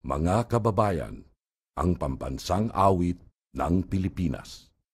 Mga kababayan, ang pambansang awit ng Pilipinas.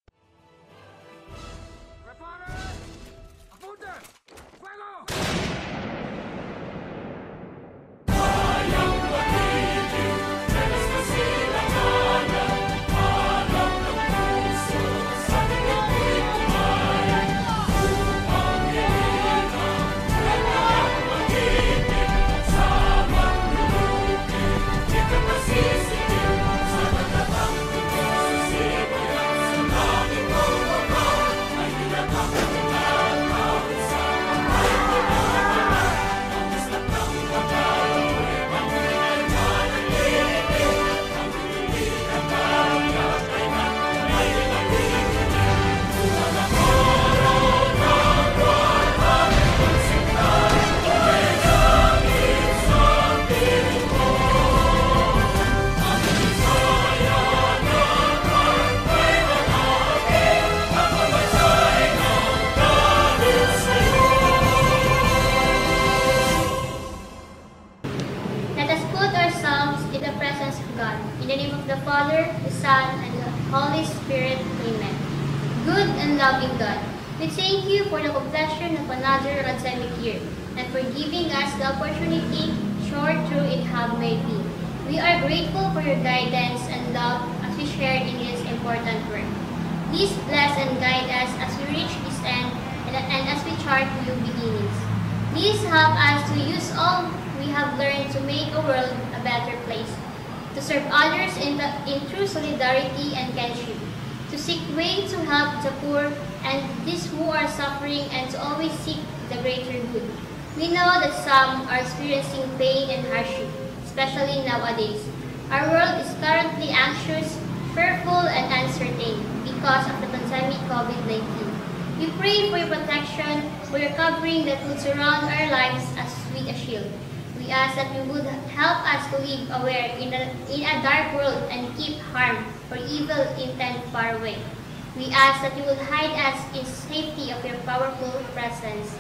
In the name of the Father, the Son, and the Holy Spirit. Amen. Good and loving God, we thank you for the completion of another academic year and for giving us the opportunity, short through it have may be. We are grateful for your guidance and love as we share in this important work. Please bless and guide us as we reach this end and as we chart new beginnings. Please help us to use all we have learned to make a world a better place, to serve others in true solidarity and kinship, to seek ways to help the poor and these who are suffering, and to always seek the greater good. We know that some are experiencing pain and hardship, especially nowadays. Our world is currently anxious, fearful, and uncertain because of the pandemic COVID-19. We pray for your protection, for your covering that would surround our lives as with a shield. We ask that you would help us to live aware in a dark world and keep harm or evil intent far away. We ask that you would hide us in safety of your powerful presence.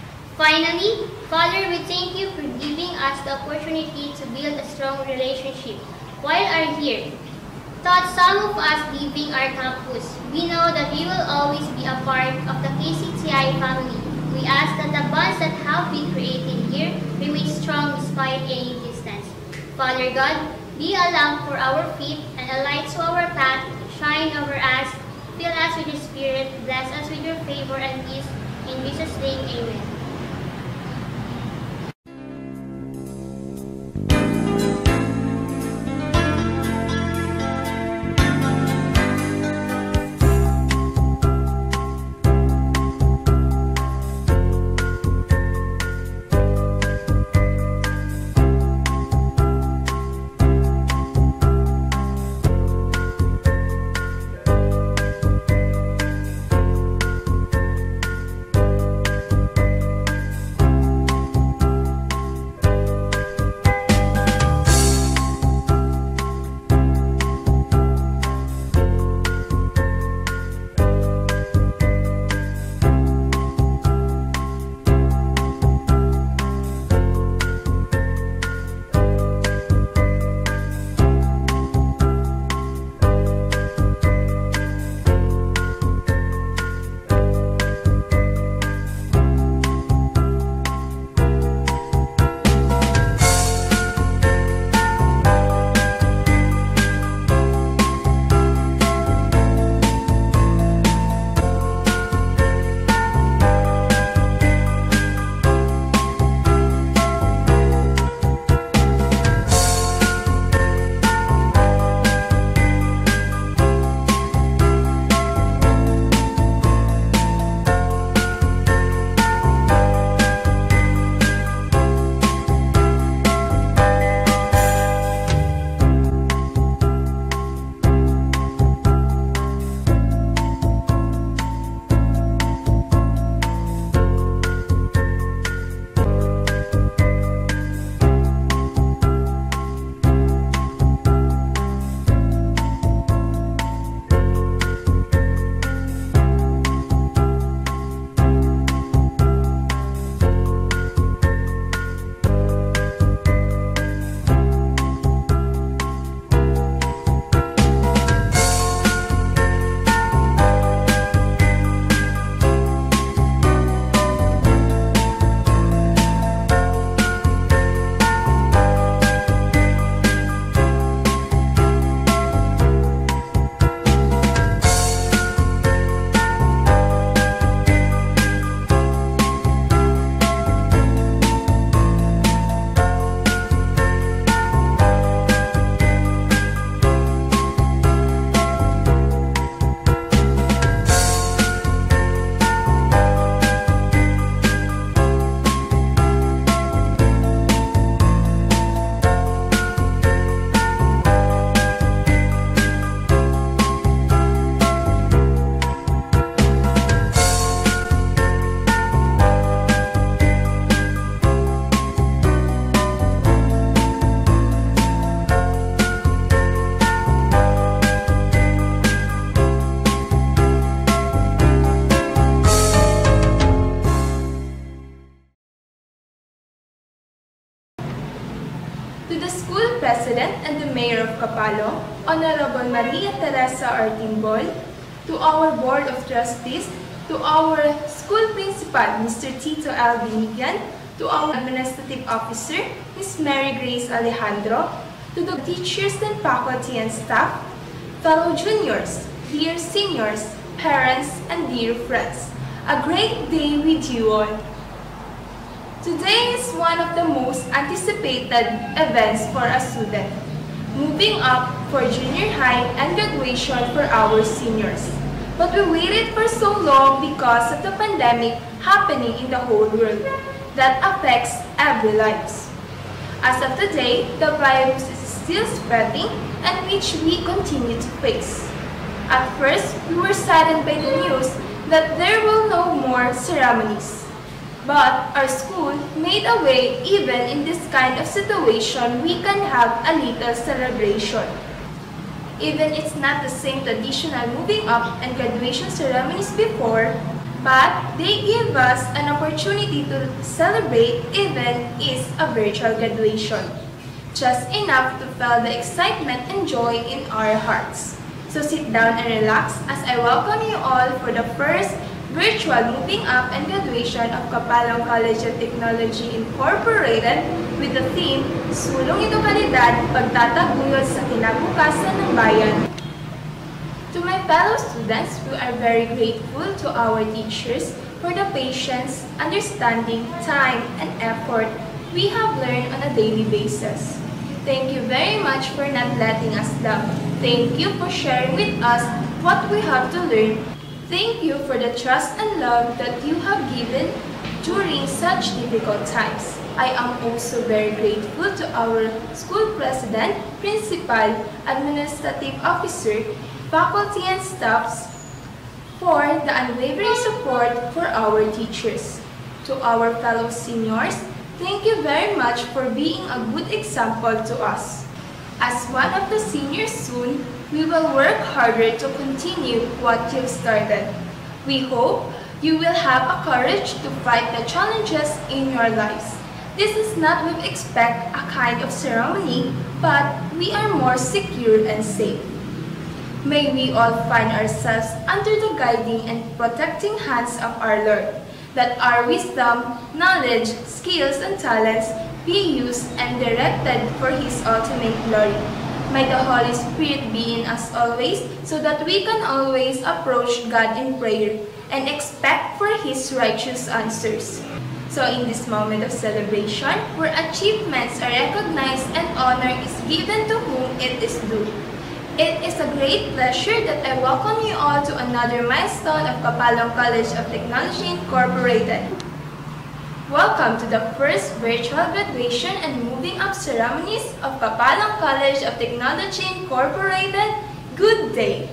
Finally, Father, we thank you for giving us the opportunity to build a strong relationship while are here. Thought some of us leaving our campus, we know that we will always be a part of the KCTI family. We ask that the bonds that have been created here remain strong despite any distance. Father God, be a lamp for our feet and a light to our path. Shine over us, fill us with your Spirit, bless us with your favor and peace. In Jesus' name, amen. the school president and the mayor of Kapalong, Honorable Maria Teresa Artimbol, to our board of trustees, to our school principal, Mr. Tito L. Binigyan, to our administrative officer, Ms. Mary Grace Alejandro, to the teachers and faculty and staff, fellow juniors, dear seniors, parents, and dear friends. A great day with you all. Today is one of the most anticipated events for a student, moving up for junior high and graduation for our seniors. But we waited for so long because of the pandemic happening in the whole world that affects every lives. As of today, the virus is still spreading and which we continue to face. At first, we were saddened by the news that there will no more ceremonies. But our school made a way. Even in this kind of situation, we can have a little celebration. Even it's not the same traditional moving up and graduation ceremonies before, but they give us an opportunity to celebrate even is a virtual graduation. Just enough to feel the excitement and joy in our hearts. So sit down and relax as I welcome you all for the first virtual moving up and graduation of Kapalong College of Technology Incorporated with the theme, Sulong Edukalidad, Pagtataguyod sa Kinabukasan ng Bayan. To my fellow students, we are very grateful to our teachers for the patience, understanding, time, and effort we have learned on a daily basis. Thank you very much for not letting us down. Thank you for sharing with us what we have to learn. Thank you for the trust and love that you have given during such difficult times. I am also very grateful to our school president, principal, administrative officer, faculty and staffs for the unwavering support for our teachers. To our fellow seniors, thank you very much for being a good example to us. As one of the seniors soon, we will work harder to continue what you've started. We hope you will have a courage to fight the challenges in your lives. This is not we expect a kind of ceremony, but we are more secure and safe. May we all find ourselves under the guiding and protecting hands of our Lord, that our wisdom, knowledge, skills, and talents be used and directed for His ultimate glory. May the Holy Spirit be in us always, so that we can always approach God in prayer and expect for His righteous answers. So in this moment of celebration, where achievements are recognized and honor is given to whom it is due, it is a great pleasure that I welcome you all to another milestone of Kapalong College of Technology Incorporated. Welcome to the first virtual graduation and moving up ceremonies of Kapalong College of Technology Incorporated. Good day!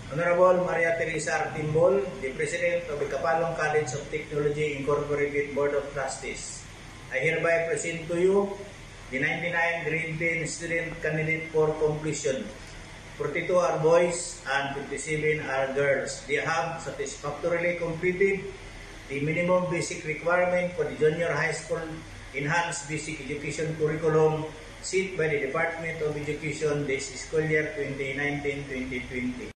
Honorable Maria Teresa Artimbol, the President of the Kapalong College of Technology Incorporated Board of Trustees, I hereby present to you the 99 grade 10 student candidate for completion. 42 are boys and 57 are girls. They have satisfactorily completed the minimum basic requirement for the junior high school enhanced basic education curriculum set by the Department of Education this school year 2019-2020.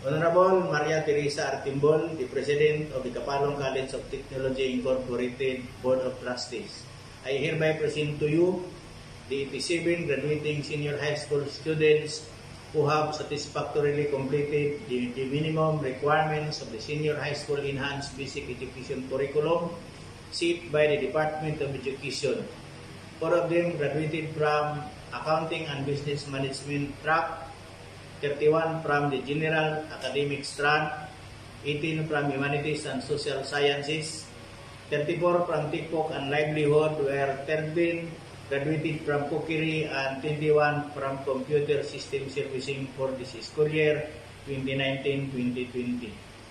Honorable Maria Teresa Artimbol, the President of the Kapalong College of Technology Incorporated Board of Trustees, I hereby present to you the 87 graduating senior high school students who have satisfactorily completed the minimum requirements of the Senior High School Enhanced Basic Education Curriculum set by the Department of Education. 4 of them graduated from Accounting and Business Management track, 31 from the General Academic strand, 18 from Humanities and Social Sciences, 34 from TikTok and Livelihood, where 13 graduated from Cookery and 21 from Computer System Servicing for this school year 2019-2020.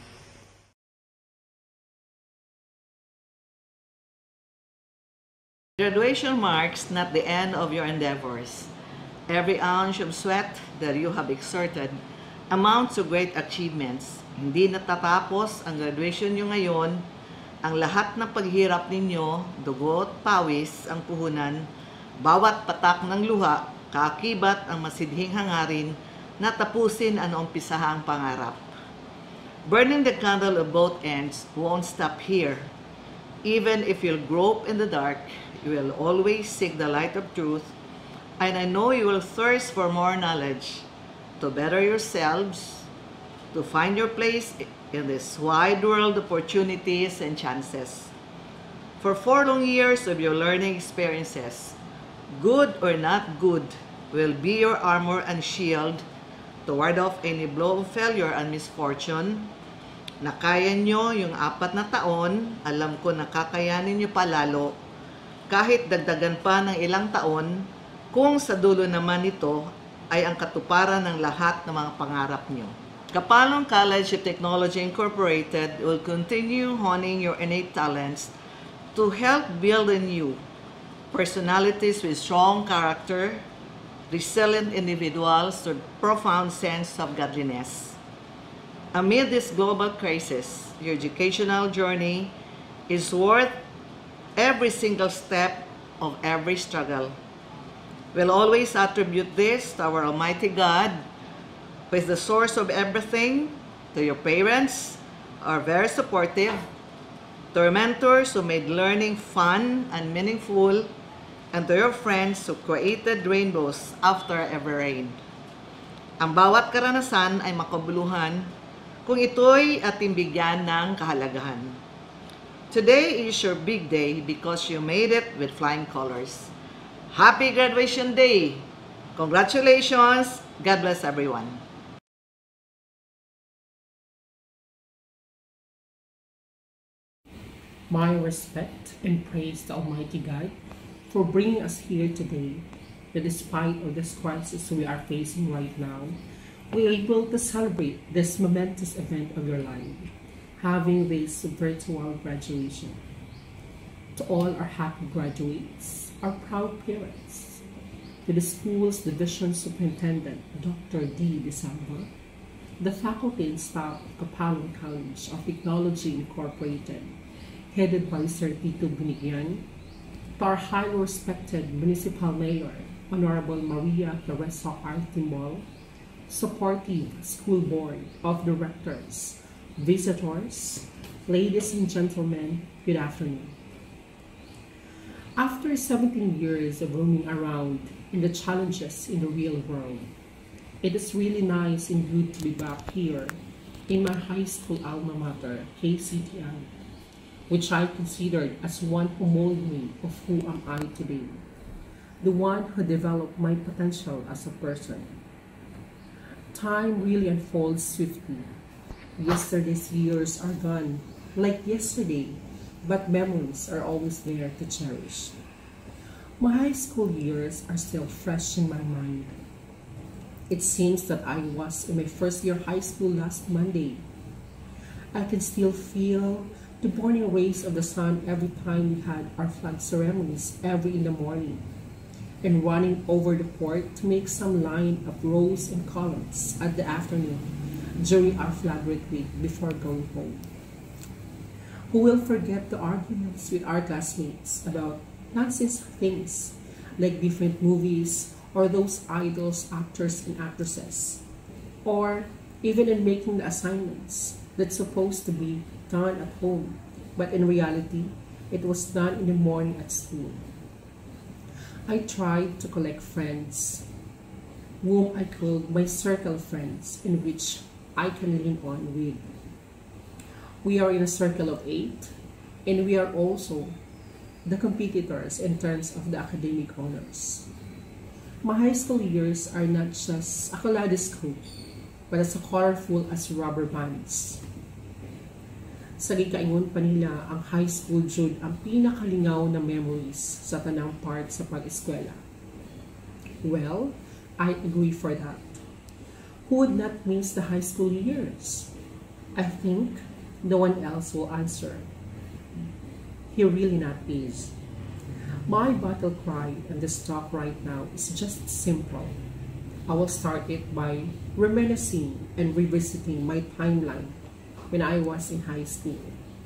Graduation marks not the end of your endeavors. Every ounce of sweat that you have exerted amounts to great achievements. Hindi natatapos ang graduation nyo ngayon. Ang lahat ng paghirap ninyo, dugot, pawis, ang puhunan, bawat patak ng luha, kaakibat ang masidhing hangarin na tapusin ang umpisahang pangarap. Burning the candle of both ends won't stop here. Even if you'll grope in the dark, you will always seek the light of truth, and I know you will thirst for more knowledge to better yourselves, to find your place in this wide world of opportunities and chances. For 4 long years of your learning experiences, good or not good, will be your armor and shield to ward off any blow of failure and misfortune. Nakaya nyo yung 4 na taon, alam ko nakakayanin nyo palalo, kahit dagdagan pa ng ilang taon, kung sa dulo naman nito ay ang katuparan ng lahat ng mga pangarap nyo. Kapalong College of Technology Incorporated will continue honing your innate talents to help build in you personalities with strong character, resilient individuals with profound sense of godliness. Amid this global crisis, your educational journey is worth every single step of every struggle. We'll always attribute this to our Almighty God, who is the source of everything, to your parents, who are very supportive, to your mentors who made learning fun and meaningful, and to your friends who created rainbows after every rain. Ang bawat karanasan ay makabuluhan kung ito'y ating bigyan ng kahalagahan. Today is your big day because you made it with flying colors. Happy graduation day! Congratulations! God bless everyone. My respect and praise to Almighty God for bringing us here today, that despite of this crisis we are facing right now, we are able to celebrate this momentous event of your life, having this virtual graduation. To all our happy graduates, our proud parents, to the school's division superintendent, Dr. D. December, the faculty and staff of Kapalong College of Technology Incorporated, headed by Sir Tito Binigyan, to our highly respected Municipal Mayor, Honorable Maria Teresa Artimbol, supportive School Board of Directors, visitors, ladies and gentlemen, good afternoon. After 17 years of roaming around in the challenges in the real world, it is really nice and good to be back here in my high school alma mater, KCTI, which I considered as one who molded me of who am I today, the one who developed my potential as a person. Time really unfolds swiftly. Yesterday's years are gone like yesterday, but memories are always there to cherish. My high school years are still fresh in my mind. It seems that I was in my first year high school last Monday. I can still feel the burning rays of the sun every time we had our flag ceremonies every in the morning, and running over the court to make some line of rows and columns at the afternoon during our flag retreat before going home. Who will forget the arguments with our classmates about nonsense things like different movies or those idols, actors and actresses, or even in making the assignments that's supposed to be done at home, but in reality, it was done in the morning at school. I tried to collect friends, whom I called my circle friends, in which I can lean on with. We are in a circle of 8, and we are also the competitors in terms of the academic honors. My high school years are not just a kaleidoscope, but as colorful as rubber bands. Sa gikaingon pa nila, ang high school jud ang pinakalingaw na memories sa tanang part sa pag-eskwela. Well, I agree for that. Who would not miss the high school years? I think no one else will answer. He really not is. My battle cry and this talk right now is just simple. I will start it by reminiscing and revisiting my timeline when I was in high school.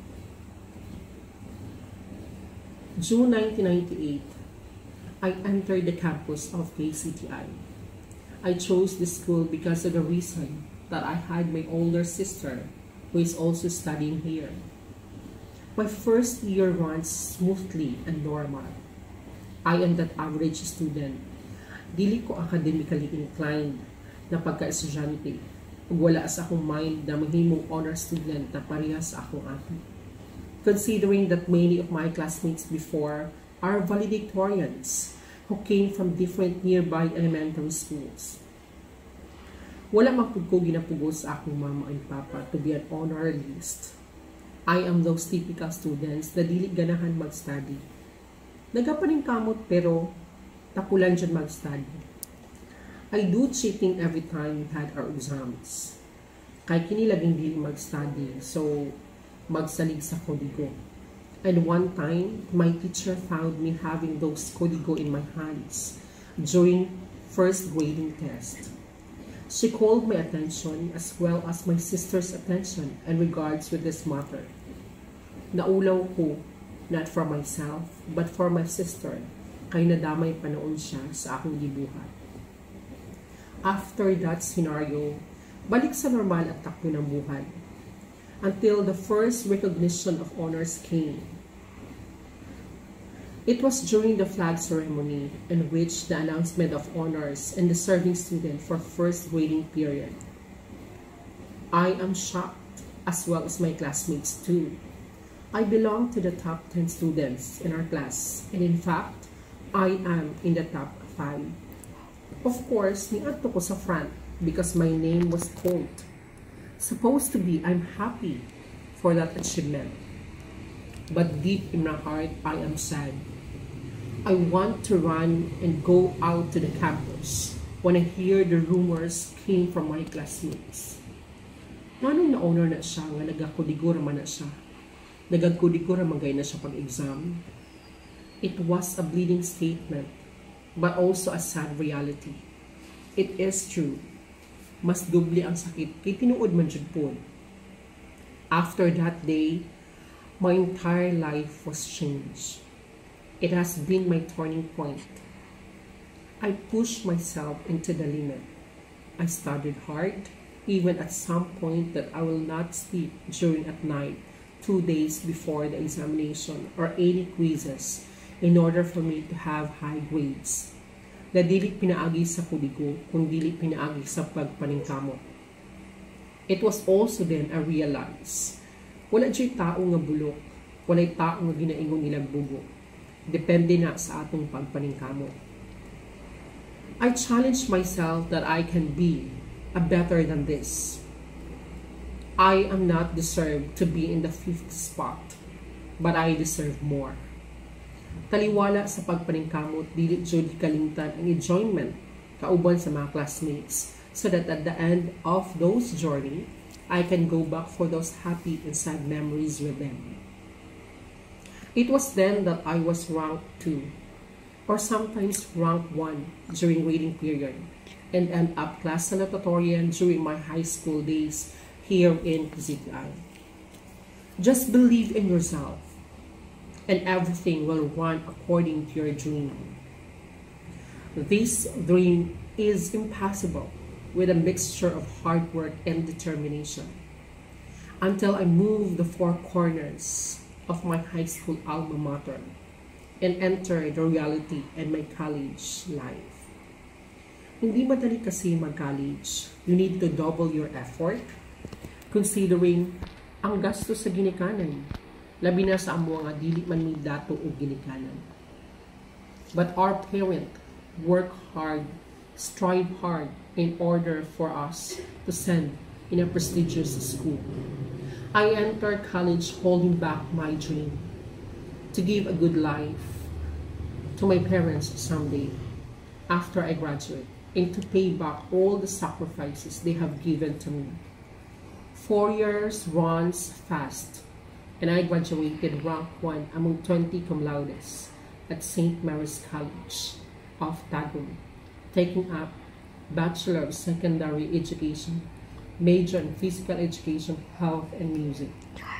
June 1998, I entered the campus of KCTI. I chose this school because of the reason that I had my older sister who is also studying here. My first year runs smoothly and normal. I am that average student. Dili ko academically inclined na pagka-estudyante. Wala sa akong mind na mahimong honor student na parehas sa akong ate. Considering that many of my classmates before are valedictorians who came from different nearby elementary schools. Wala magpugko ginapugos sa akong mama and papa to be an honor list. I am those typical students na dili ganahan mag-study. Nagapaning kamot pero tapulan dyan mag-study. I do cheating every time we had our exams. Kay kinilaging dili mag-study, so magsalig sa kodigo. And one time, my teacher found me having those kodigo in my hands during first grading test. She called my attention as well as my sister's attention in regards with this matter. Naulaw ko, not for myself, but for my sister, kay nadamay pa noon siya sa aking gibuhat. After that scenario, balik sa normal at takbo ng buhay. Until the first recognition of honors came. It was during the flag ceremony in which the announcement of honors and the serving student for first grading period. I am shocked, as well as my classmates too. I belong to the top 10 students in our class, and in fact, I am in the top 5. Of course, niadto ko sa front because my name was called. Supposed to be, I'm happy for that achievement. But deep in my heart, I am sad. I want to run and go out to the campus when I hear the rumors came from my classmates. Nanong na-honor na siya nga nagakudigura man na siya. Nagagkudigura man gay na siya pag-exam. It was a bleeding statement, but also a sad reality. It is true. Mas doble ang sakit kay tinuod man jud po. After that day, my entire life was changed. It has been my turning point. I pushed myself into the limit. I studied hard, even at some point that I will not sleep during at night, 2 days before the examination or any quizzes in order for me to have high grades. Na dili pinaagi sa kudigo, kung dili pinaagi sa pagpaningkamot. It was also then I realized, wala diya'y tao nga bulok, wala'y tao nga ginaingon nilang bugo. Depende na sa atong pagpaningkamot. I challenged myself that I can be a better than this. I am not deserved to be in the 5th spot, but I deserve more. Taliwala sa pagpaningkamot, dili jud kalimtan ang enjoyment kauban sa mga classmates so that at the end of those journey, I can go back for those happy and sad memories with them. It was then that I was ranked 2 or sometimes ranked 1 during grading period and end up class salutatorian during my high school days here in KCTI. Just believe in yourself and everything will run according to your dream. This dream is impossible with a mixture of hard work and determination until I moved the four corners of my high school alma mater and entered the reality and my college life. Hindi madali kasi mag-college. You need to double your effort considering ang gasto sa ginikanan. Labi na sa amo nga dili man may dato o ginikanan. But our parents work hard, strive hard in order for us to send in a prestigious school. I entered college holding back my dream to give a good life to my parents someday after I graduate and to pay back all the sacrifices they have given to me. 4 years runs fast and I graduated rank 1 among 20 cum laudes at St. Mary's College of Tagum, taking up Bachelor of Secondary Education, major in Physical Education, Health, and Music.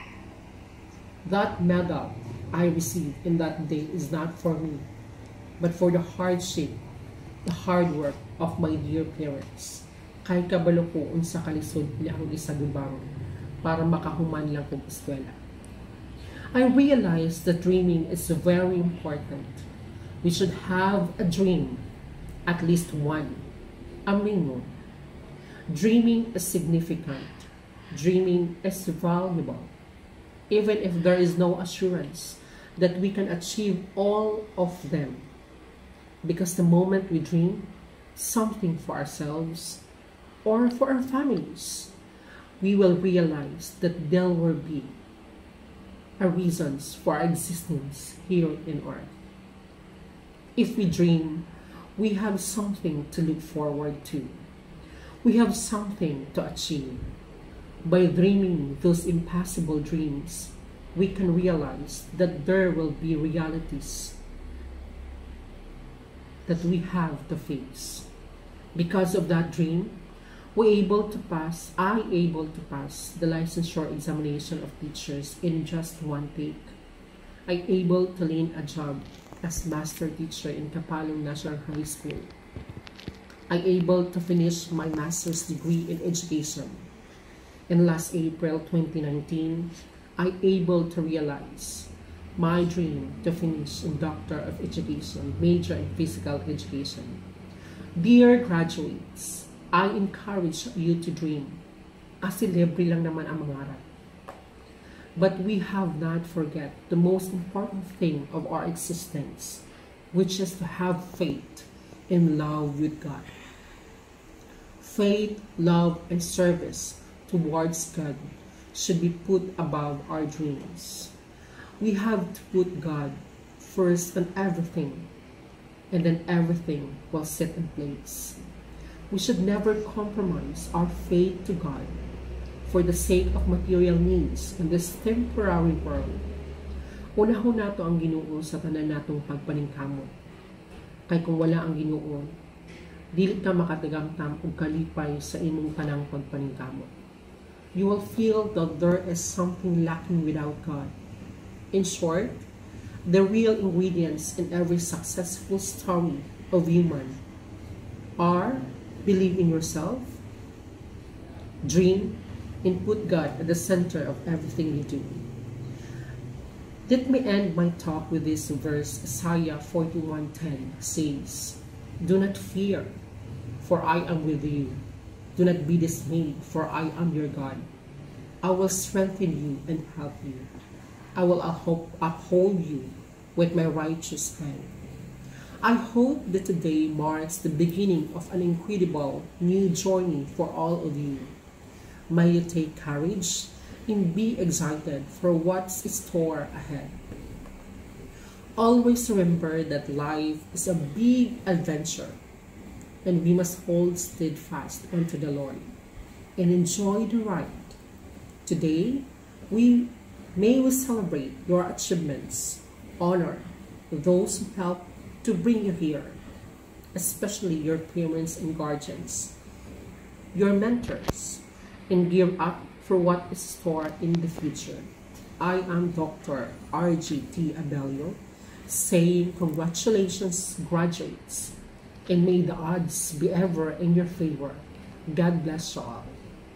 That medal I received in that day is not for me, but for the hardship, the hard work of my dear parents. Kay kabalo ko unsa kalisod nila ang isagubang para makahuman lang kong eskwela. I realized that dreaming is very important. We should have a dream, at least one. Amingo. Dreaming is significant. Dreaming is valuable. Even if there is no assurance that we can achieve all of them. Because the moment we dream something for ourselves or for our families, we will realize that there will be reasons for our existence here in earth. If we dream, we have something to look forward to. We have something to achieve. By dreaming those impossible dreams, we can realize that there will be realities that we have to face. Because of that dream, I able to pass the licensure examination of teachers in just one take. I able to land a job as master teacher in Kapalong National High School. I able to finish my master's degree in education. In last April 2019, I able to realize my dream to finish in Doctor of Education, major in Physical Education. Dear graduates, I encourage you to dream. Kasi libre lang naman ang mangarap. But we have not forget the most important thing of our existence, which is to have faith and love with God. Faith, love, and service towards God should be put above our dreams. We have to put God first in everything, and then everything will sit in place. We should never compromise our faith to God for the sake of material needs in this temporary world. Unahon nato ang Ginoo sa tanan natong pagpaningkamot. Kay kung wala ang Ginoo, dili ka makatagamtam og kalipay sa imong tanang pagpaningkamot. You will feel that there is something lacking without God. In short, the real ingredients in every successful story of human are believe in yourself, dream, and put God at the center of everything you do. Let me end my talk with this verse. Isaiah 41:10 says, "Do not fear, for I am with you. Do not be dismayed, for I am your God. I will strengthen you and help you. I will uphold you with my righteous hand." I hope that today marks the beginning of an incredible new journey for all of you. May you take courage and be excited for what's in store ahead. Always remember that life is a big adventure, and we must hold steadfast unto the Lord and enjoy the ride. Today, we celebrate your achievements, honor those who help to bring you here, especially your parents and guardians, your mentors, and gear up for what is stored in the future. I am Dr. R.G.T. Abelio, saying congratulations, graduates, and may the odds be ever in your favor. God bless you all.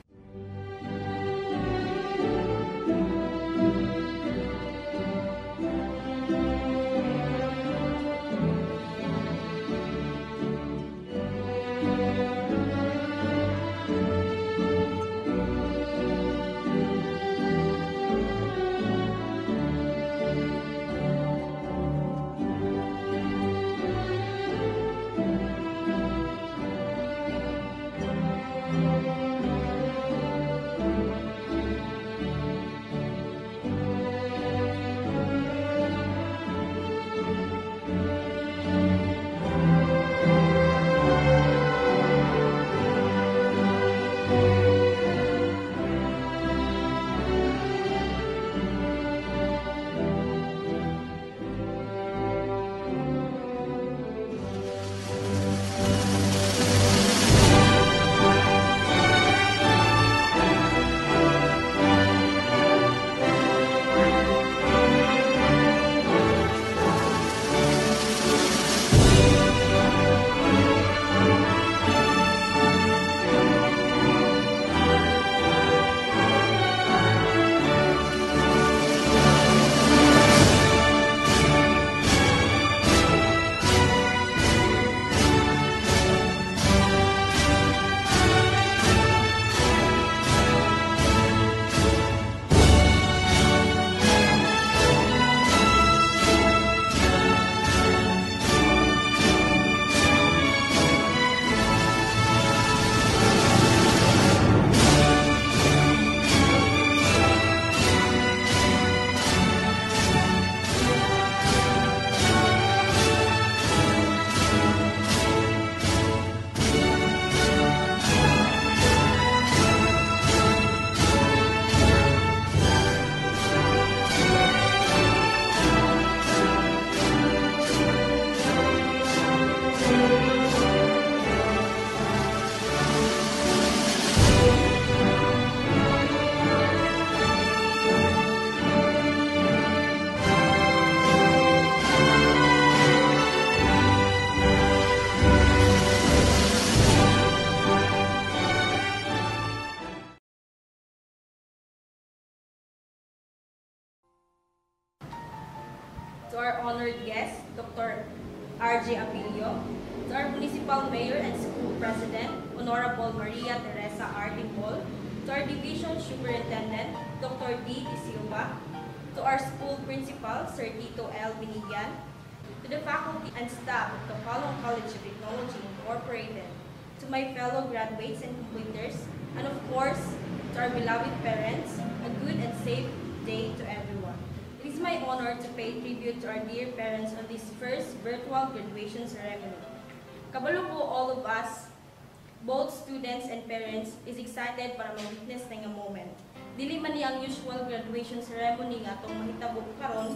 To our honored guest, Dr. R.J. Abilio, to our Municipal Mayor and School President, Honorable Maria Teresa R. Timbol, to our Division Superintendent, Dr. D. De Silva, to our School Principal, Sir Tito L. Binigyan, to the faculty and staff of Kapalong College of Technology Incorporated, to my fellow graduates and completers, and of course, to our beloved parents, a good and safe day to everyone. It is my honor to pay tribute to our dear parents on this first virtual graduation ceremony. Kabalo po all of us, both students and parents, is excited para ma-witness na nga moment. Dili man niya ang usual graduation ceremony nga itong mahitabo karon,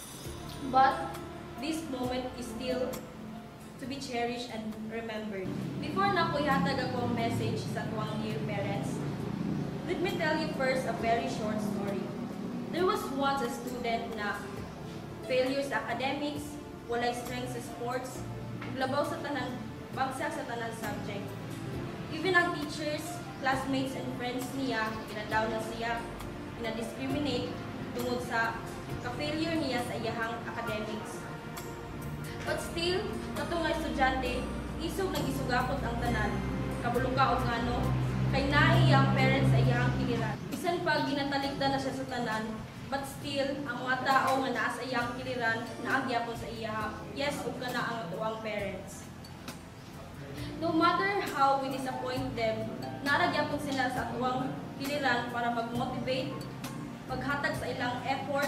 but this moment is still to be cherished and remembered. Before na ko ihatag ako ang message sa tuwang dear parents, let me tell you first a very short story. There was once a student na failure sa academics, walay strength sa sports, labaw sa tanan, bagsak sa tanan subject. Even ang teachers, classmates, and friends niya, ginadaw na siya, ina-discriminate tungod sa ka-failure niya sa iyahang academics. But still, katong nga estudyante, isog nag-isugakot ang tanan, kabuluka o ngano, kay naiyang parents sa iyahang kiliran. Bisan pa ginataligdan na siya sa tanan, but still, ang mga tao nga naa sa iyang kiliran, naagyapon sa iya, yes, ug kana ang atuang parents. No matter how we disappoint them, naragyapon sila sa atuang kiliran para mag-motivate, maghatag sa ilang effort,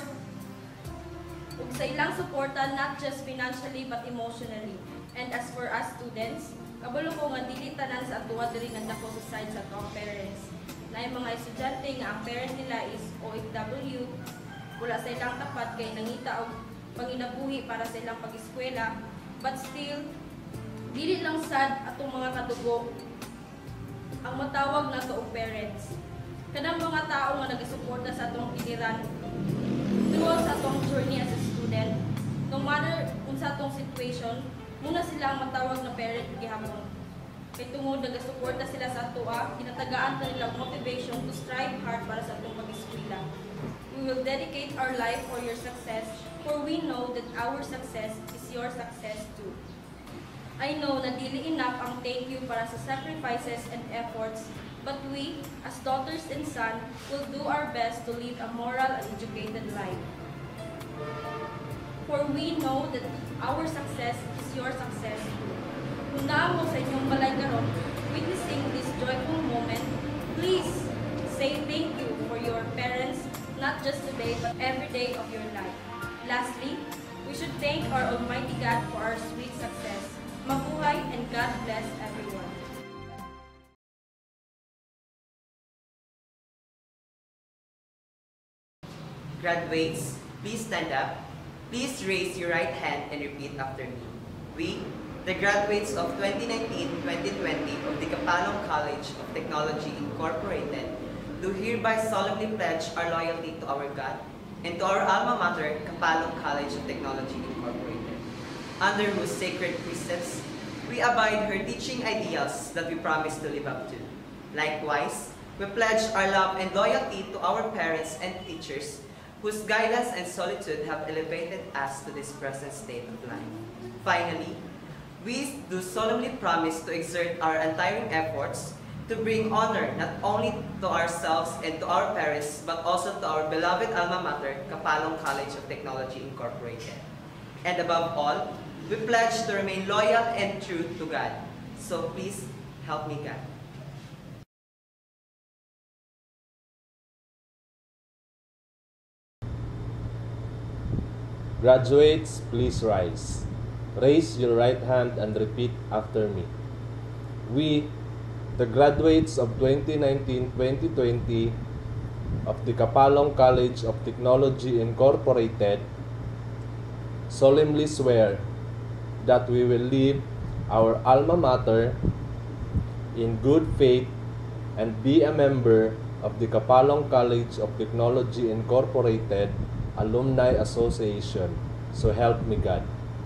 ug sa ilang suporta, not just financially but emotionally. And as for us students, kabalo ko nga dili tanan sa atuwa diri nagdako sa side sa atuang parents. Na yung mga estudyante nga ang parent nila is OFW, wala sa ilang tapat kay nangita og panginabuhi para sa ilang pag-eskwela, but still dili lang sad atong mga kadugo ang matawag na to og parents. Kanang mga tao nga nagasuporta sa atong piliran tungod sa atong journey as a student, no matter unsa atong situation, muna sila ang matawag na parent gihapon. Kay tungod nagasuporta sila sa atua, ginatagaan ta nilang motivation to strive hard para sa atong pag-eskwela. We will dedicate our life for your success, for we know that our success is your success too. I know na dili enough ang thank you para sa sacrifices and efforts, but we, as daughters and sons, will do our best to live a moral and educated life. For we know that our success is your success too. Kung naamo sa inyong balay karon, witnessing this joyful moment, please say thank you for your parents, not just today, but every day of your life. Lastly, we should thank our Almighty God for our sweet success. Mabuhay and God bless everyone. Graduates, please stand up. Please raise your right hand and repeat after me. We, the graduates of 2019-2020 of the Kapalong College of Technology Incorporated, do hereby solemnly pledge our loyalty to our God and to our alma mater, Kapalong College of Technology Incorporated, under whose sacred precepts we abide her teaching ideals that we promise to live up to. Likewise, we pledge our love and loyalty to our parents and teachers, whose guidance and solitude have elevated us to this present state of life. Finally, we do solemnly promise to exert our untiring efforts to bring honor not only to ourselves and to our parents, but also to our beloved alma mater, Kapalong College of Technology Incorporated. And above all, we pledge to remain loyal and true to God. So please help me God. Graduates, please rise. Raise your right hand and repeat after me. We, the graduates of 2019-2020 of the Kapalong College of Technology Incorporated, solemnly swear that we will live our alma mater in good faith and be a member of the Kapalong College of Technology Incorporated Alumni Association. So help me God.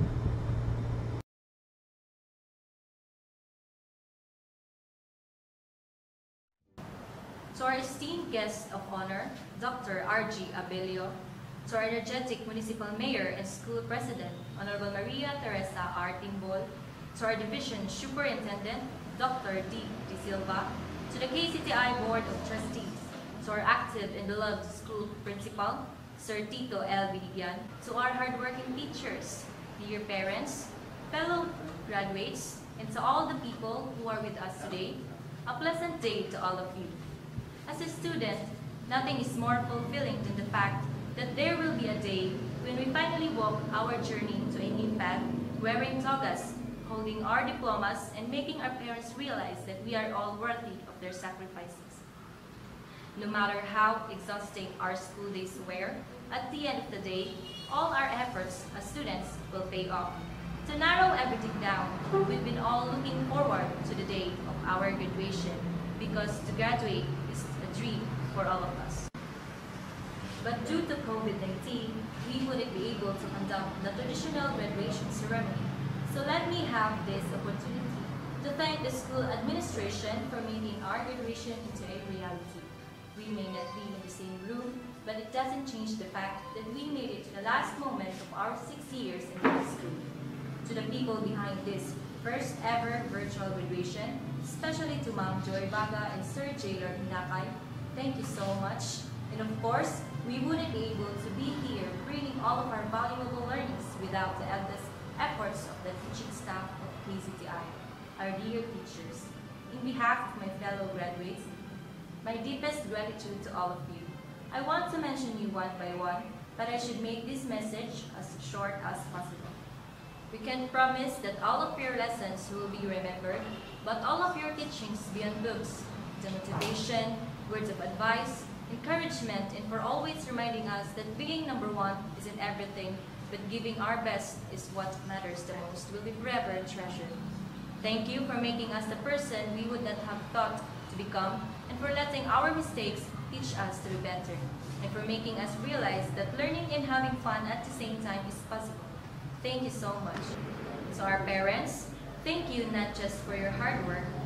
To our esteemed guest of honor, Dr. R.G. Abelio, to our energetic Municipal Mayor and School President, Honorable Maria Teresa R. Timbol, to our Division Superintendent, Dr. D. De Silva, to the KCTI Board of Trustees, to our active and beloved School Principal, Sir Tito L. Binigyan, to our hardworking teachers, dear parents, fellow graduates, and to all the people who are with us today, a pleasant day to all of you. As a student, nothing is more fulfilling than the fact that there will be a day when we finally walk our journey to a new path, wearing togas, holding our diplomas, and making our parents realize that we are all worthy of their sacrifices. No matter how exhausting our school days were, at the end of the day, all our efforts as students will pay off. To narrow everything down, we've been all looking forward to the day of our graduation, because to graduate is a dream for all of us. But due to COVID-19, we wouldn't be able to conduct the traditional graduation ceremony. So let me have this opportunity to thank the school administration for making our graduation into a reality. We may not be in the same room, but it doesn't change the fact that we made it to the last moment of our 6 years in high school. To the people behind this first ever virtual graduation, especially to Ma'am Joy Baga and Sir Jaylor Hinakay, thank you so much. And of course, we wouldn't be able to be here bringing all of our valuable learnings without the endless efforts of the teaching staff of KCTI, our dear teachers. In behalf of my fellow graduates, my deepest gratitude to all of you. I want to mention you one by one, but I should make this message as short as possible. We can promise that all of your lessons will be remembered, but all of your teachings beyond books, the motivation, words of advice, encouragement, and for always reminding us that being number one isn't everything, but giving our best is what matters the most, will be forever treasured. Thank you for making us the person we would not have thought to become, and for letting our mistakes teach us to be better, and for making us realize that learning and having fun at the same time is possible. Thank you so much. To our parents, thank you not just for your hard work,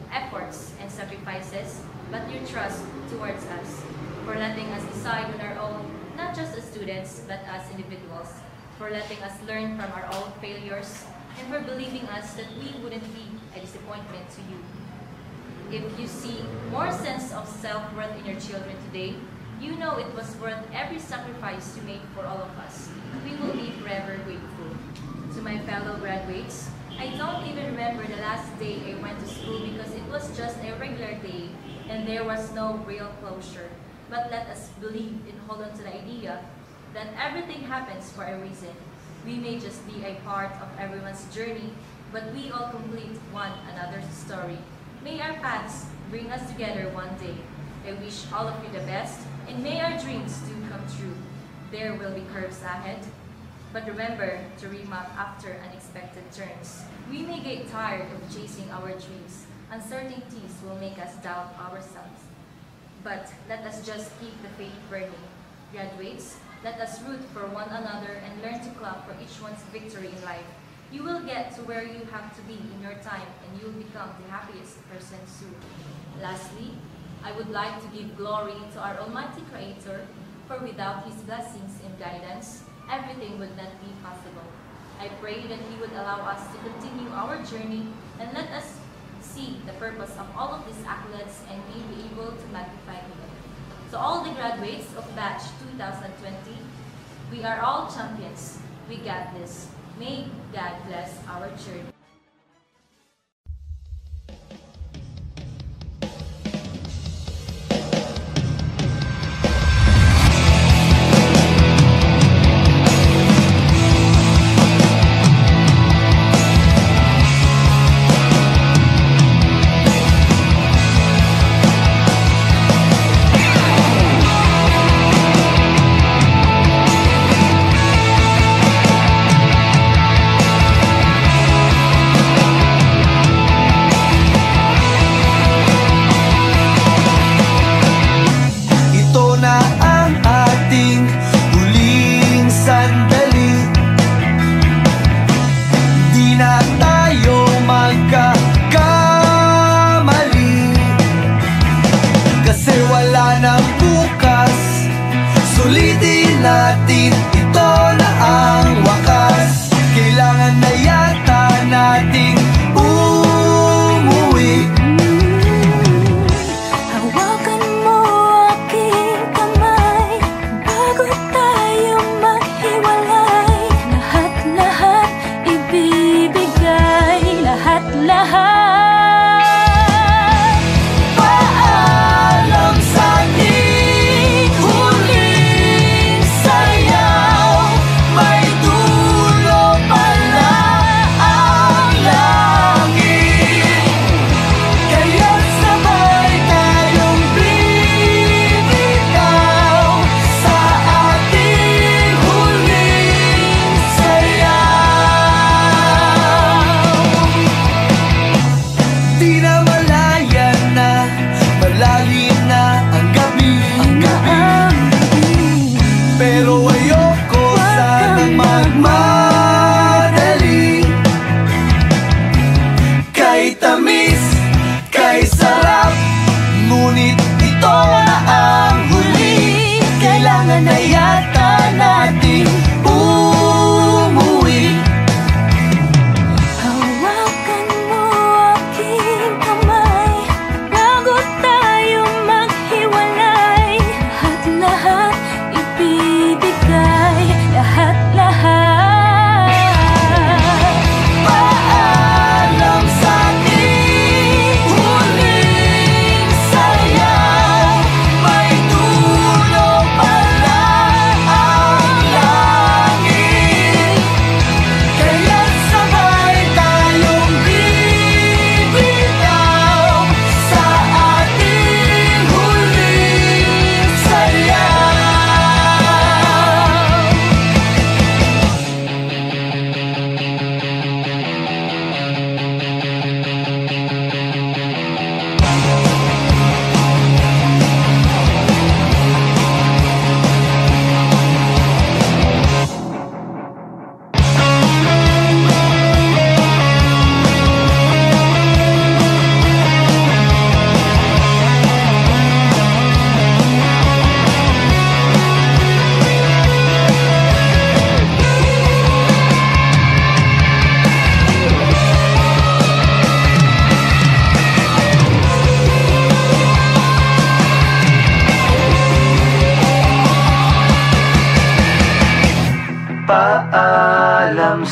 efforts and sacrifices, but your trust towards us, for letting us decide on our own, not just as students, but as individuals, for letting us learn from our own failures, and for believing us that we wouldn't be a disappointment to you. If you see more sense of self-worth in your children today, you know it was worth every sacrifice you made for all of us. We will be forever grateful. To my fellow graduates, I don't even remember the last day I went to school because it was just a regular day and there was no real closure. But let us believe and hold on to the idea that everything happens for a reason. We may just be a part of everyone's journey, but we all complete one another's story. May our paths bring us together one day. I wish all of you the best, and may our dreams do come true. There will be curves ahead, but remember to remap after unexpected turns. We may get tired of chasing our dreams. Uncertainties will make us doubt ourselves. But let us just keep the faith burning. Graduates, let us root for one another and learn to clap for each one's victory in life. You will get to where you have to be in your time and you will become the happiest person soon. Lastly, I would like to give glory to our Almighty Creator, for without His blessings and guidance, everything would not be possible. I pray that He would allow us to continue our journey and let us see the purpose of all of these accolades and may be able to magnify Him. To all the graduates of batch 2020, we are all champions. We got this. May God bless our journey.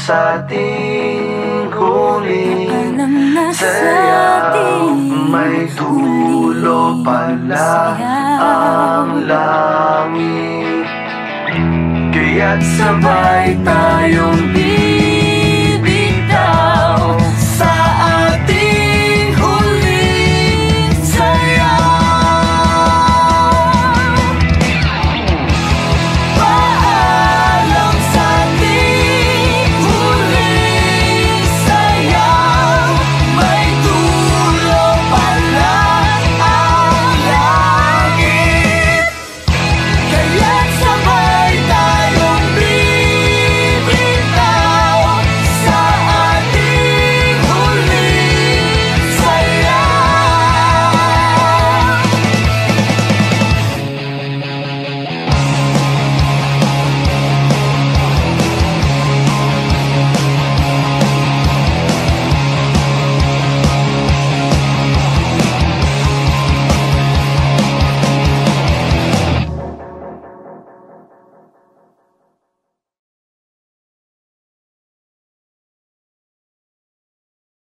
sa ating huling saya, may dulo pala ang langit. Kaya't sabay tayong